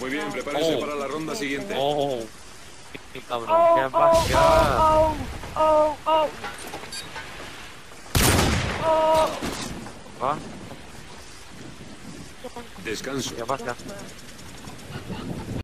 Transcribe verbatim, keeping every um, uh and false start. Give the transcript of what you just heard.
Muy bien, prepárese oh. para la ronda siguiente. Oh, qué cabrón, oh, qué pasa. Oh, oh, oh, oh. ¿Ah? Descanso. ¿Qué pasa?